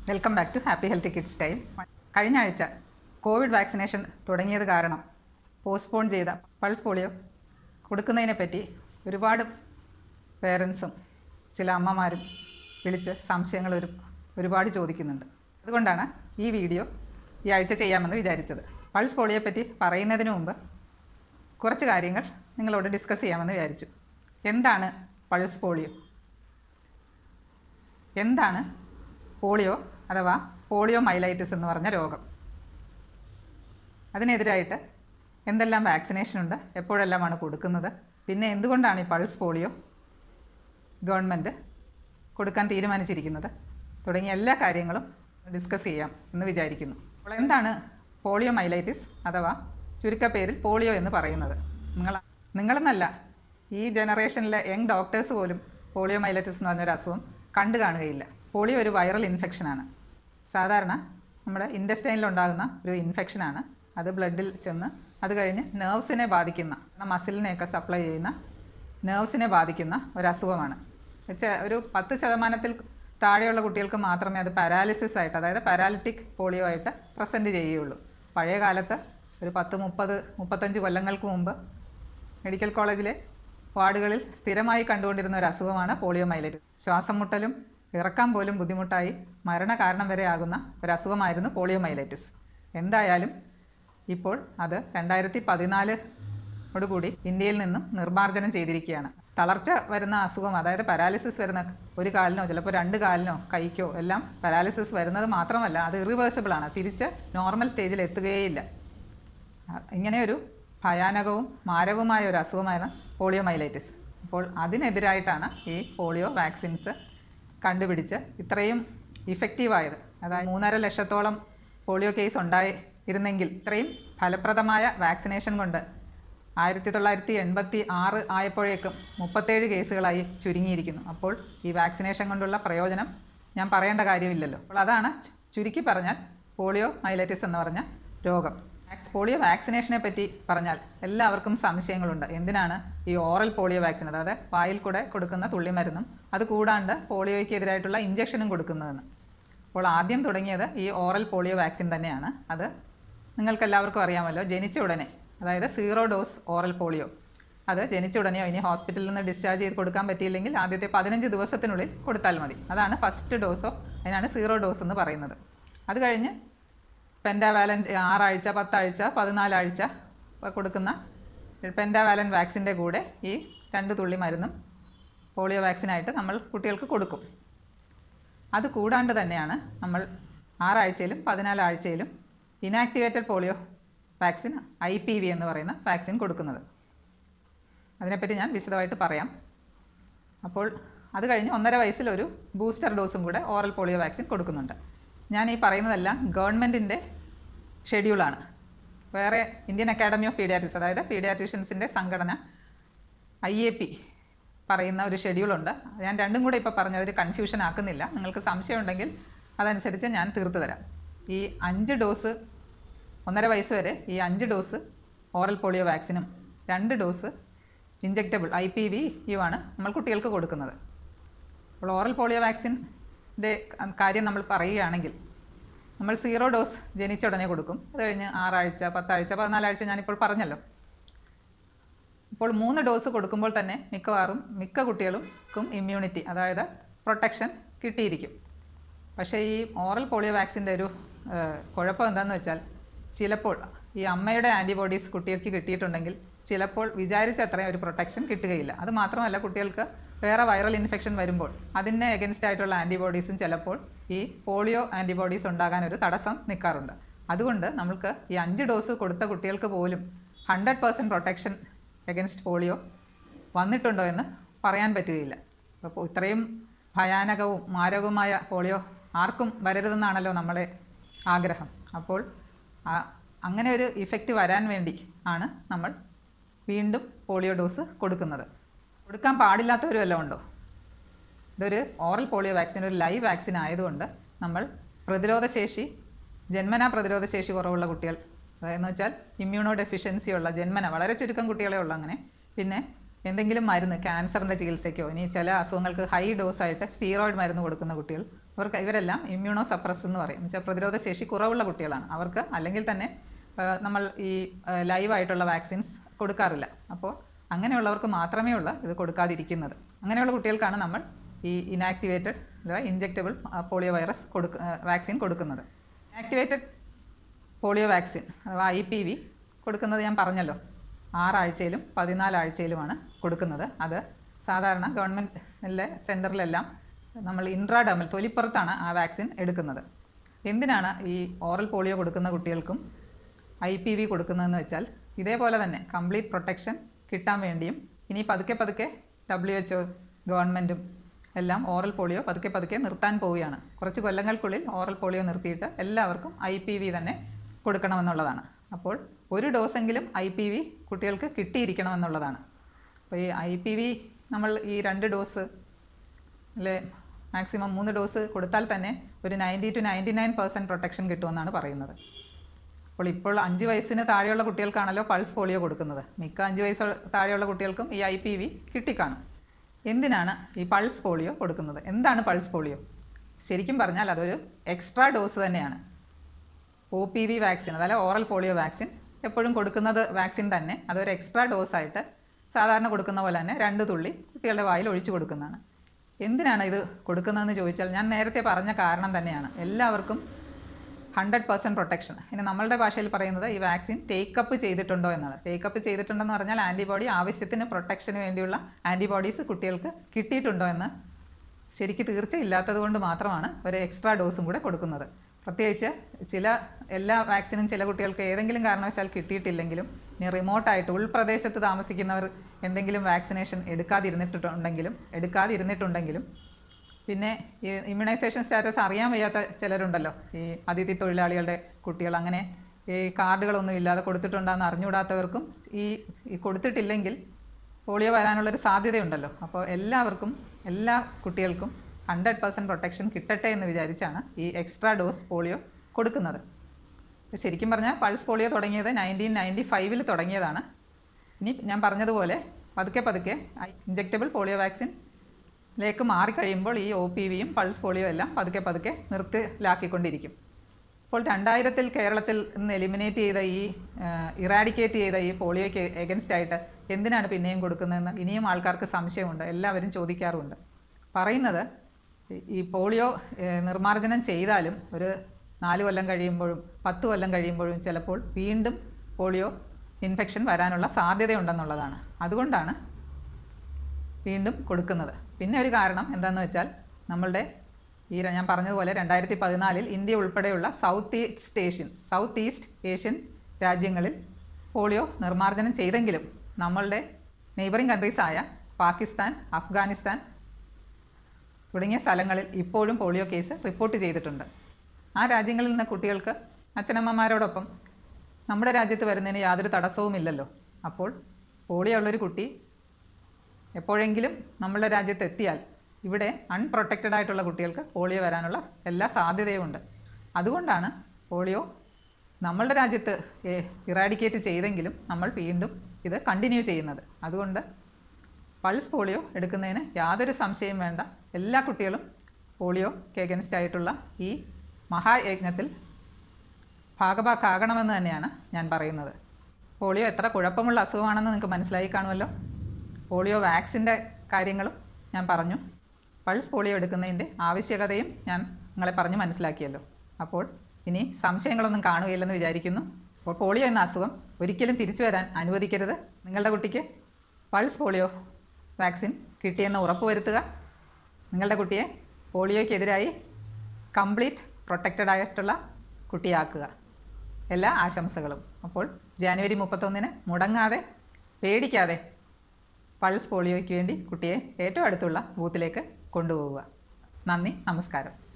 Welcome back to happy healthy kids time. കഴിഞ്ഞ ആഴ്ച Covid vaccination തുടങ്ങിയത് കാരണം പോസ്റ്റ്പോൺ ചെയ്ത പൾസ് പോളിയോ കൊടുക്കുന്നതിനെപ്പറ്റി ഒരുപാട് പേരൻസും ചില അമ്മമാരും വിളിച്ച് സംശയങ്ങൾ ഒരുപാട് ചോദിക്കുന്നുണ്ട്. അതുകൊണ്ടാണ് ഈ വീഡിയോ ഈ ആഴ്ച ചെയ്യാമെന്ന് വിചാരിച്ചത്. പൾസ് പോളിയോയെപ്പറ്റി പറയുന്നതിന് മുമ്പ് കുറച്ച് കാര്യങ്ങൾ നിങ്ങളോട് ഡിസ്കസ് ചെയ്യാമെന്ന് വിചാരിച്ചു. എന്താണ് പൾസ് പോളിയോ? എന്താണ് പോളിയോ അഥവാ പോളിയോമൈലൈറ്റിസ് എന്ന് പറഞ്ഞ രോഗം? അതിനെതിരായിട്ട് എന്തെല്ലാം വാക്സിനേഷൻ ഉണ്ട്, എപ്പോഴെല്ലാമാണ് കൊടുക്കുന്നത്, പിന്നെ എന്തുകൊണ്ടാണ് ഈ പൾസ് പോളിയോ ഗവൺമെൻറ് കൊടുക്കാൻ തീരുമാനിച്ചിരിക്കുന്നത് തുടങ്ങിയ എല്ലാ കാര്യങ്ങളും ഡിസ്കസ് ചെയ്യാം എന്ന് വിചാരിക്കുന്നു. അപ്പോൾ എന്താണ് പോളിയോമൈലൈറ്റിസ് അഥവാ ചുരുക്കപ്പേരിൽ പോളിയോ എന്ന് പറയുന്നത്? നിങ്ങളെന്നല്ല, ഈ ജനറേഷനിലെ യങ് ഡോക്ടേഴ്സ് പോലും പോളിയോമൈലൈറ്റിസ് എന്ന് പറഞ്ഞൊരു അസുഖം കണ്ടു കാണുകയില്ല. പോളിയോ ഒരു വൈറൽ ഇൻഫെക്ഷനാണ്. സാധാരണ നമ്മുടെ ഇൻറ്റസ്റ്റൈനിലുണ്ടാകുന്ന ഒരു ഇൻഫെക്ഷനാണ്. അത് ബ്ലഡിൽ ചെന്ന് അത് കഴിഞ്ഞ് നെർവ്സിനെ ബാധിക്കുന്ന, മസിലിനെയൊക്കെ സപ്ലൈ ചെയ്യുന്ന നെർവ്സിനെ ബാധിക്കുന്ന ഒരു അസുഖമാണ്. ഒരു 10% താഴെയുള്ള കുട്ടികൾക്ക് മാത്രമേ അത് പാരാലിസിസ് ആയിട്ട്, അതായത് പാരാലിറ്റിക് പോളിയോ ആയിട്ട് പ്രസൻറ്റ് ചെയ്യുകയുള്ളൂ. പഴയ കാലത്ത് ഒരു 10-35 കൊല്ലങ്ങൾക്ക് മുമ്പ് മെഡിക്കൽ കോളേജിലെ വാർഡുകളിൽ സ്ഥിരമായി കണ്ടുകൊണ്ടിരുന്ന ഒരു അസുഖമാണ് പോളിയോമൈലൈറ്റിസ്. ശ്വാസം മുട്ടലും ഇറക്കാൻ പോലും ബുദ്ധിമുട്ടായി മരണകാരണം വരെ ആകുന്ന ഒരു അസുഖമായിരുന്നു പോളിയോമൈലൈറ്റിസ്. എന്തായാലും ഇപ്പോൾ അത് 2014 ഇന്ത്യയിൽ നിന്നും നിർമ്മാർജ്ജനം ചെയ്തിരിക്കുകയാണ്. തളർച്ച വരുന്ന അസുഖം, അതായത് പാരാലിസിസ് വരുന്ന ഒരു കാലിനോ ചിലപ്പോൾ 2 കാലിനോ കൈക്കോ എല്ലാം പാരാലിസിസ് വരുന്നത് മാത്രമല്ല, അത് ഇറിവേഴ്സിബിളാണ്. തിരിച്ച് നോർമൽ സ്റ്റേജിൽ എത്തുകയേയില്ല. ഇങ്ങനെയൊരു ഭയാനകവും മാരകവുമായ ഒരു അസുഖമാണ് പോളിയോമൈലൈറ്റിസ്. അപ്പോൾ അതിനെതിരായിട്ടാണ് ഈ പോളിയോ വാക്സിൻസ് കണ്ടുപിടിച്ച് ഇത്രയും ഇഫക്റ്റീവായത്. അതായത് 3.5 ലക്ഷത്തോളം പോളിയോ കേസ് ഉണ്ടായിരുന്നെങ്കിൽ ഇത്രയും ഫലപ്രദമായ വാക്സിനേഷൻ കൊണ്ട് 1986 ആയപ്പോഴേക്കും 37 കേസുകളായി ചുരുങ്ങിയിരിക്കുന്നു. അപ്പോൾ ഈ വാക്സിനേഷൻ കൊണ്ടുള്ള പ്രയോജനം ഞാൻ പറയേണ്ട കാര്യമില്ലല്ലോ. അപ്പോൾ അതാണ് ചുരുക്കി പറഞ്ഞാൽ പോളിയോ മൈലൈറ്റിസ് എന്ന് പറഞ്ഞ രോഗം. പോളിയോ വാക്സിനേഷനെ പറ്റി പറഞ്ഞാൽ എല്ലാവർക്കും സംശയങ്ങളുണ്ട്. എന്തിനാണ് ഈ ഓറൽ പോളിയോ വാക്സിൻ, അതായത് വായിൽ കൂടെ കൊടുക്കുന്ന തുള്ളിമരുന്നും അത് കൂടാണ്ട് പോളിയോയ്ക്ക് എതിരായിട്ടുള്ള ഇഞ്ചക്ഷനും കൊടുക്കുന്നതെന്ന്? അപ്പോൾ ആദ്യം തുടങ്ങിയത് ഈ ഓറൽ പോളിയോ വാക്സിൻ തന്നെയാണ്. അത് നിങ്ങൾക്കെല്ലാവർക്കും അറിയാമല്ലോ. ജനിച്ച ഉടനെ, അതായത് 0 ഡോസ് ഓറൽ പോളിയോ, അത് ജനിച്ച ഉടനെയോ ഇനി ഹോസ്പിറ്റലിൽ നിന്ന് ഡിസ്ചാർജ് ചെയ്ത് കൊടുക്കാൻ പറ്റിയില്ലെങ്കിൽ ആദ്യത്തെ 15 ദിവസത്തിനുള്ളിൽ കൊടുത്താൽ മതി. അതാണ് ഫസ്റ്റ് ഡോസോ, അതിനാണ് 0 ഡോസ് എന്ന് പറയുന്നത്. അത് കഴിഞ്ഞ് പെൻറ്റാവാലൻ്റ് 6 ആഴ്ച, 10 ആഴ്ച, 14 ആഴ്ച കൊടുക്കുന്ന പെൻറ്റാവാലൻ്റ് വാക്സിൻ്റെ കൂടെ ഈ 2 തുള്ളി മരുന്നും പോളിയോ വാക്സിനായിട്ട് നമ്മൾ കുട്ടികൾക്ക് കൊടുക്കും. അത് കൂടാണ്ട് തന്നെയാണ് നമ്മൾ 6 ആഴ്ചയിലും 14 ആഴ്ചയിലും ഇനാക്ടിവേറ്റഡ് പോളിയോ വാക്സിൻ, IPV എന്ന് പറയുന്ന വാക്സിൻ കൊടുക്കുന്നത്. അതിനെപ്പറ്റി ഞാൻ വിശദമായിട്ട് പറയാം. അപ്പോൾ അത് കഴിഞ്ഞ് 1.5 വയസ്സിലൊരു ബൂസ്റ്റർ ഡോസും കൂടെ ഓറൽ പോളിയോ വാക്സിൻ കൊടുക്കുന്നുണ്ട്. ഞാൻ ഈ പറയുന്നതെല്ലാം ഗവൺമെൻറ്റിൻ്റെ ഷെഡ്യൂളാണ്. വേറെ ഇന്ത്യൻ അക്കാഡമി ഓഫ് പീഡിയാട്രിക്സ്, അതായത് പീഡിയാട്രീഷ്യൻസിൻ്റെ സംഘടന IAP പറയുന്ന ഒരു ഷെഡ്യൂളുണ്ട്. ഞാൻ രണ്ടും കൂടെ ഇപ്പോൾ പറഞ്ഞതൊരു കൺഫ്യൂഷൻ ആക്കുന്നില്ല. നിങ്ങൾക്ക് സംശയമുണ്ടെങ്കിൽ അതനുസരിച്ച് ഞാൻ തീർത്തു തരാം. ഈ 5 ഡോസ്, 1.5 വയസ്സ് വരെ ഈ 5 ഡോസ് ഓറൽ പോളിയോ വാക്സിനും 2 ഡോസ് ഇഞ്ചെക്റ്റബിൾ IPV-യുമാണ് നമ്മൾ കുട്ടികൾക്ക് കൊടുക്കുന്നത്. അപ്പോൾ ഓറൽ പോളിയോ വാക്സിൻ്റെ കാര്യം നമ്മൾ പറയുകയാണെങ്കിൽ നമ്മൾ 0 ഡോസ് ജനിച്ച ഉടനെ കൊടുക്കും. അത് കഴിഞ്ഞ് 6 ആഴ്ച, 10 ആഴ്ച, 14 ആഴ്ച ഞാനിപ്പോൾ പറഞ്ഞല്ലോ. ഇപ്പോൾ 3 ഡോസ് കൊടുക്കുമ്പോൾ തന്നെ മിക്ക കുട്ടികൾക്കും ഇമ്മ്യൂണിറ്റി, അതായത് പ്രൊട്ടക്ഷൻ കിട്ടിയിരിക്കും. പക്ഷേ ഈ ഓറൽ പോളിയോ വാക്സിൻ്റെ ഒരു കുഴപ്പം എന്താണെന്ന് വെച്ചാൽ, ചിലപ്പോൾ ഈ അമ്മയുടെ ആൻറ്റിബോഡീസ് കുട്ടികൾക്ക് കിട്ടിയിട്ടുണ്ടെങ്കിൽ ചിലപ്പോൾ വിചാരിച്ച അത്രയും ഒരു പ്രൊട്ടക്ഷൻ കിട്ടുകയില്ല. അത് മാത്രമല്ല, കുട്ടികൾക്ക് വേറെ വൈറൽ ഇൻഫെക്ഷൻ വരുമ്പോൾ അതിനെ എഗൻസ്റ്റ് ആയിട്ടുള്ള ആൻറ്റിബോഡീസും ചിലപ്പോൾ ഈ പോളിയോ ആൻറ്റിബോഡീസ് ഉണ്ടാകാൻ ഒരു തടസ്സം നിൽക്കാറുണ്ട്. അതുകൊണ്ട് നമുക്ക് ഈ 5 ഡോസ് കൊടുത്ത കുട്ടികൾക്ക് പോലും 100% പ്രൊട്ടക്ഷൻ എഗൻസ്റ്റ് പോളിയോ വന്നിട്ടുണ്ടോ എന്ന് പറയാൻ പറ്റുകയില്ല. അപ്പോൾ ഇത്രയും ഭയാനകവും മാരകവുമായ പോളിയോ ആർക്കും വരരുതെന്നാണല്ലോ നമ്മുടെ ആഗ്രഹം. അപ്പോൾ അങ്ങനെ ഒരു ഇഫക്റ്റ് വരാൻ വേണ്ടി ആണ് നമ്മൾ വീണ്ടും പോളിയോ ഡോസ് കൊടുക്കുന്നത്. കൊടുക്കാൻ പാടില്ലാത്തവരും എല്ലാം ഉണ്ടോ? ഇതൊരു ഓറൽ പോളിയോ വാക്സിൻ, ഒരു ലൈവ് വാക്സിൻ ആയതുകൊണ്ട് നമ്മൾ ജന്മനാ പ്രതിരോധശേഷി കുറവുള്ള കുട്ടികൾ, എന്ന് വെച്ചാൽ ഇമ്മ്യൂണോ ഡെഫിഷ്യൻസി ഉള്ള ജന്മന വളരെ ചുരുക്കം കുട്ടികളെ ഉള്ളൂ അങ്ങനെ. പിന്നെ എന്തെങ്കിലും മരുന്ന് ക്യാൻസറിൻ്റെ ചികിത്സയ്ക്കോ ഇനി ചില അസുഖങ്ങൾക്ക് ഹൈ ഡോസായിട്ട് സ്റ്റീറോയിഡ് മരുന്ന് കൊടുക്കുന്ന കുട്ടികൾ ഇവരെല്ലാം ഇമ്മ്യൂണോ സപ്രസ് എന്ന് പറയും. എന്നുവെച്ചാൽ പ്രതിരോധ ശേഷി കുറവുള്ള കുട്ടികളാണ്. അവർക്ക് അല്ലെങ്കിൽ തന്നെ നമ്മൾ ഈ ലൈവായിട്ടുള്ള വാക്സിൻസ് കൊടുക്കാറില്ല. അപ്പോൾ അങ്ങനെയുള്ളവർക്ക് മാത്രമേ ഇത് കൊടുക്കാതിരിക്കുന്നത്. അങ്ങനെയുള്ള കുട്ടികൾക്കാണ് നമ്മൾ ഈ ഇനാക്ടിവേറ്റഡ് അഥവാ ഇൻജെക്റ്റബിൾ പോളിയോ വൈറസ് വാക്സിൻ കൊടുക്കുന്നത്. ഇനാക്ടിവേറ്റഡ് പോളിയോ വാക്സിൻ അഥവാ IPV കൊടുക്കുന്നത് ഞാൻ പറഞ്ഞല്ലോ, 6 ആഴ്ചയിലും 14 ആഴ്ചയിലുമാണ് കൊടുക്കുന്നത്. അത് സാധാരണ ഗവൺമെൻറ്റിലെ സെൻറ്ററിലെല്ലാം നമ്മൾ ഇൻട്രാഡെർമൽ തൊലിപ്പുറത്താണ് ആ വാക്സിൻ എടുക്കുന്നത്. എന്തിനാണ് ഈ ഓറൽ പോളിയോ കൊടുക്കുന്ന കുട്ടികൾക്കും IPV കൊടുക്കുന്നതെന്ന് വെച്ചാൽ ഇതേപോലെ തന്നെ കംപ്ലീറ്റ് പ്രൊട്ടക്ഷൻ കിട്ടാൻ വേണ്ടിയും ഇനി പതുക്കെ WHO ഗവൺമെൻറ്റും എല്ലാം ഓറൽ പോളിയോ പതുക്കെ നിർത്താൻ പോവുകയാണ്. കുറച്ച് കൊല്ലങ്ങൾക്കുള്ളിൽ ഓറൽ പോളിയോ നിർത്തിയിട്ട് എല്ലാവർക്കും IPV തന്നെ കൊടുക്കണമെന്നുള്ളതാണ്. അപ്പോൾ ഒരു ഡോസെങ്കിലും IPV കുട്ടികൾക്ക് കിട്ടിയിരിക്കണമെന്നുള്ളതാണ്. അപ്പോൾ ഈ IPV നമ്മൾ ഈ 2 ഡോസ് അല്ലെ മാക്സിമം 3 ഡോസ് കൊടുത്താൽ തന്നെ ഒരു 90 to 99% പ്രൊട്ടക്ഷൻ കിട്ടുമെന്നാണ് പറയുന്നത്. ഇപ്പോൾ 5 വയസ്സിന് താഴെയുള്ള കുട്ടികൾക്കാണല്ലോ പൾസ് പോളിയോ കൊടുക്കുന്നത്. മിക്ക 5 വയസ്സ് താഴെയുള്ള കുട്ടികൾക്കും ഈ IPV കിട്ടിക്കാണും. എന്തിനാണ് ഈ പൾസ് പോളിയോ കൊടുക്കുന്നത്? എന്താണ് പൾസ് പോളിയോ? ശരിക്കും പറഞ്ഞാൽ അതൊരു എക്സ്ട്രാ ഡോസ് തന്നെയാണ്. OPV വാക്സിൻ അതായത് ഓറൽ പോളിയോ വാക്സിൻ എപ്പോഴും കൊടുക്കുന്നത് വാക്സിൻ തന്നെ അതൊരു എക്സ്ട്രാ ഡോസായിട്ട് സാധാരണ കൊടുക്കുന്ന പോലെ തന്നെ 2 തുള്ളി കുട്ടികളുടെ വായിൽ ഒഴിച്ചു കൊടുക്കുന്നതാണ്. എന്തിനാണ് ഇത് കൊടുക്കുന്നതെന്ന് ചോദിച്ചാൽ ഞാൻ നേരത്തെ പറഞ്ഞ കാരണം തന്നെയാണ്. എല്ലാവർക്കും 100% പ്രൊട്ടക്ഷൻ. ഇനി നമ്മളുടെ ഭാഷയിൽ പറയുന്നത് ഈ വാക്സിൻ ടേക്കപ്പ് ചെയ്തിട്ടുണ്ടോ എന്നാണ്. ടേക്കപ്പ് ചെയ്തിട്ടുണ്ടെന്ന് പറഞ്ഞാൽ ആൻറ്റിബോഡി ആവശ്യത്തിന് പ്രൊട്ടക്ഷന് വേണ്ടിയുള്ള ആൻറ്റിബോഡീസ് കുട്ടികൾക്ക് കിട്ടിയിട്ടുണ്ടോ എന്ന് ശരിക്ക് തീർച്ചയില്ലാത്തത് കൊണ്ട് മാത്രമാണ് ഒരു എക്സ്ട്രാ ഡോസും കൂടെ കൊടുക്കുന്നത്. പ്രത്യേകിച്ച് എല്ലാ വാക്സിനും ചില കുട്ടികൾക്ക് ഏതെങ്കിലും കാരണവശാൽ കിട്ടിയിട്ടില്ലെങ്കിലും ഇനി റിമോട്ടായിട്ട് ഉൾപ്രദേശത്ത് താമസിക്കുന്നവർ എന്തെങ്കിലും വാക്സിനേഷൻ എടുക്കാതിരുന്നിട്ടുണ്ടെങ്കിലും പിന്നെ ഈ ഇമ്മ്യൂണൈസേഷൻ സ്റ്റാറ്റസ് അറിയാൻ വയ്യാത്ത ചിലരുണ്ടല്ലോ, ഈ അതിഥി തൊഴിലാളികളുടെ കുട്ടികൾ, അങ്ങനെ ഈ കാർഡുകളൊന്നും ഇല്ലാതെ കൊടുത്തിട്ടുണ്ടെന്ന് അറിഞ്ഞുകൂടാത്തവർക്കും ഈ കൊടുത്തിട്ടില്ലെങ്കിൽ പോളിയോ വരാനുള്ളൊരു സാധ്യതയുണ്ടല്ലോ. അപ്പോൾ എല്ലാ കുട്ടികൾക്കും 100% പ്രൊട്ടക്ഷൻ കിട്ടട്ടെ എന്ന് വിചാരിച്ചാണ് ഈ എക്സ്ട്രാ ഡോസ് പോളിയോ കൊടുക്കുന്നത്. ശരിക്കും പറഞ്ഞാൽ പൾസ് പോളിയോ തുടങ്ങിയത് 1995 തുടങ്ങിയതാണ്. ഇനി ഞാൻ പറഞ്ഞതുപോലെ പതുക്കെ ഇൻജെക്റ്റബിൾ പോളിയോ വാക്സിനിലേക്ക് മാറിക്കഴിയുമ്പോൾ ഈ OPVയും പൾസ് പോളിയോ എല്ലാം പതുക്കെ നിർത്തലാക്കിക്കൊണ്ടിരിക്കും. ഇപ്പോൾ 2000 കേരളത്തിൽ നിന്ന് എലിമിനേറ്റ് ചെയ്ത ഇറാഡിക്കേറ്റ് ചെയ്ത ഈ പോളിയോയ്ക്ക് എഗൻസ്റ്റായിട്ട് എന്തിനാണ് പിന്നെയും കൊടുക്കുന്നതെന്ന് ഇനിയും ആൾക്കാർക്ക് സംശയമുണ്ട്. എല്ലാവരും ചോദിക്കാറുമുണ്ട്. പറയുന്നത് ഈ പോളിയോ നിർമ്മാർജ്ജനം ചെയ്താലും ഒരു 4 കൊല്ലം കഴിയുമ്പോഴും 10 കൊല്ലം കഴിയുമ്പോഴും ചിലപ്പോൾ വീണ്ടും പോളിയോ ഇൻഫെക്ഷൻ വരാനുള്ള സാധ്യതയുണ്ടെന്നുള്ളതാണ്. അതുകൊണ്ടാണ് വീണ്ടും കൊടുക്കുന്നത്. പിന്നെ ഒരു കാരണം എന്താണെന്ന് വെച്ചാൽ നമ്മളുടെ ഞാൻ പറഞ്ഞതുപോലെ 2014 ഇന്ത്യ ഉൾപ്പെടെയുള്ള സൗത്ത് ഈസ്റ്റ് ഏഷ്യൻ രാജ്യങ്ങളിൽ പോളിയോ നിർമ്മാർജ്ജനം ചെയ്തെങ്കിലും നമ്മളുടെ നെയ്ബറിംഗ് കൺട്രീസായ പാകിസ്ഥാൻ, അഫ്ഗാനിസ്ഥാൻ തുടങ്ങിയ സ്ഥലങ്ങളിൽ ഇപ്പോഴും പോളിയോ കേസ് റിപ്പോർട്ട് ചെയ്തിട്ടുണ്ട്. ആ രാജ്യങ്ങളിൽ നിന്ന് കുട്ടികൾക്ക് അച്ഛനമ്മമാരോടൊപ്പം നമ്മുടെ രാജ്യത്ത് വരുന്നതിന് യാതൊരു തടസ്സവുമില്ലല്ലോ. അപ്പോൾ പോളിയോ ഉള്ളൊരു കുട്ടി എപ്പോഴെങ്കിലും നമ്മളുടെ രാജ്യത്ത് എത്തിയാൽ ഇവിടെ അൺപ്രൊട്ടക്റ്റഡ് ആയിട്ടുള്ള കുട്ടികൾക്ക് പോളിയോ വരാനുള്ള എല്ലാ സാധ്യതയുമുണ്ട്. അതുകൊണ്ടാണ് പോളിയോ നമ്മളുടെ രാജ്യത്ത് ഇറാഡിക്കേറ്റ് ചെയ്തെങ്കിലും നമ്മൾ വീണ്ടും ഇത് കണ്ടിന്യൂ ചെയ്യുന്നത്. അതുകൊണ്ട് പൾസ് പോളിയോ എടുക്കുന്നതിന് യാതൊരു സംശയം വേണ്ട. എല്ലാ കുട്ടികളും പോളിയോക്ക് എഗൻസ്റ്റ് ആയിട്ടുള്ള ഈ മഹായജ്ഞത്തിൽ ഭാഗഭാക്കാകണമെന്ന് തന്നെയാണ് ഞാൻ പറയുന്നത്. പോളിയോ എത്ര കുഴപ്പമുള്ള അസുഖമാണെന്ന് നിങ്ങൾക്ക് മനസ്സിലായി കാണുമല്ലോ. പോളിയോ വാക്സിൻ്റെ കാര്യങ്ങളും ഞാൻ പറഞ്ഞു. പൾസ് പോളിയോ എടുക്കുന്നതിൻ്റെ ആവശ്യകതയും ഞാൻ നിങ്ങളെ പറഞ്ഞ് മനസ്സിലാക്കിയല്ലോ. അപ്പോൾ ഇനി സംശയങ്ങളൊന്നും കാണുകയില്ലെന്ന് വിചാരിക്കുന്നു. അപ്പോൾ പോളിയോ എന്ന അസുഖം ഒരിക്കലും തിരിച്ചു വരാൻ അനുവദിക്കരുത്. നിങ്ങളുടെ കുട്ടിക്ക് പൾസ് പോളിയോ വാക്സിൻ കിട്ടിയെന്ന് ഉറപ്പുവരുത്തുക. നിങ്ങളുടെ കുട്ടിയെ പോളിയോയ്ക്കെതിരായി കംപ്ലീറ്റ് പ്രൊട്ടക്റ്റഡ് ആയിട്ടുള്ള കുട്ടിയാക്കുക. എല്ലാ ആശംസകളും. അപ്പോൾ ജനുവരി 31 മുടങ്ങാതെ പേടിക്കാതെ പൾസ് പോളിയോയ്ക്ക് വേണ്ടി കുട്ടിയെ ഏറ്റവും അടുത്തുള്ള ബൂത്തിലേക്ക് കൊണ്ടുപോവുക. നന്ദി, നമസ്കാരം.